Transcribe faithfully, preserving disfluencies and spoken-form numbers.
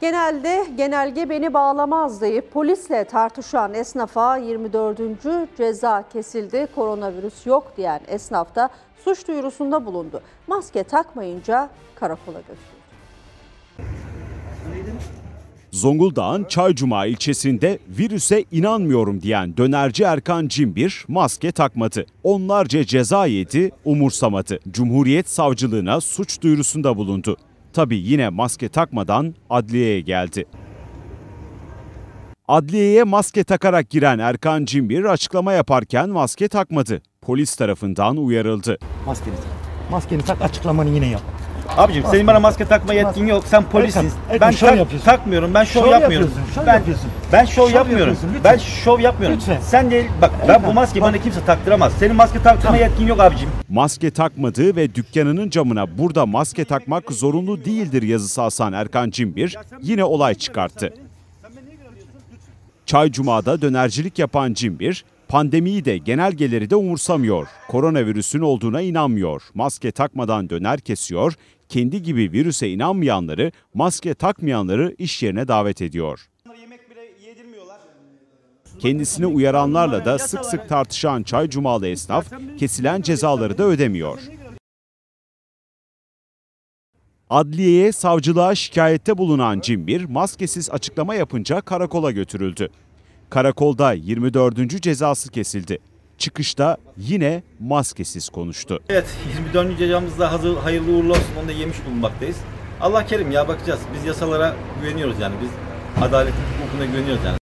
Genelde genelge beni bağlamaz deyip polisle tartışan esnafa yirmi dördüncü ceza kesildi. Koronavirüs yok diyen esnaf da suç duyurusunda bulundu. Maske takmayınca karakola götürüldü. Zonguldak'ın Çaycuma ilçesinde virüse inanmıyorum diyen dönerci Erkan Cimbir maske takmadı. Onlarca ceza yedi, umursamadı. Cumhuriyet Savcılığına suç duyurusunda bulundu. Tabii yine maske takmadan adliyeye geldi. Adliyeye maske takarak giren Erkan Cimbir açıklama yaparken maske takmadı. Polis tarafından uyarıldı. Maskeni tak. Maskeni tak, açıklamanı yine yap. Abicim senin bana maske takma yetkin yok. Sen polissin. Erkan, Erkan, ben şov tak, yapıyorsun. takmıyorum. Ben şov, Şov yapmıyorum. yapıyorsun, şov ben yapıyorsun. ben şov, Şov yapmıyorum. yapıyorsun, lütfen. Ben şov yapmıyorum. Lütfen. Sen değil bak ben Erkan, bu maskeyi bak. bana kimse taktıramaz. Senin maske taktırma Tamam. yetkin yok abicim. Maske takmadığı ve dükkanının camına burada maske takmak zorunlu değildir yazısı asan Erkan Cimbir yine olay çıkarttı. Çaycuma'da dönercilik yapan Cimbir, pandemiyi de genelgeleri de umursamıyor. Koronavirüsün olduğuna inanmıyor. Maske takmadan döner kesiyor. Kendi gibi virüse inanmayanları, maske takmayanları iş yerine davet ediyor. Kendisini uyaranlarla da sık sık tartışan Çaycumalı esnaf kesilen cezaları da ödemiyor. Adliyeye, savcılığa şikayette bulunan Cimbir maskesiz açıklama yapınca karakola götürüldü. Karakolda yirmi dördüncü cezası kesildi. Çıkışta yine maskesiz konuştu. Evet yirmi dördüncü cezamız da hazır, hayırlı uğurlu olsun. Onu da yemiş bulunmaktayız. Allah kerim ya bakacağız. Biz yasalara güveniyoruz yani. Biz adaletin hukukuna güveniyoruz yani.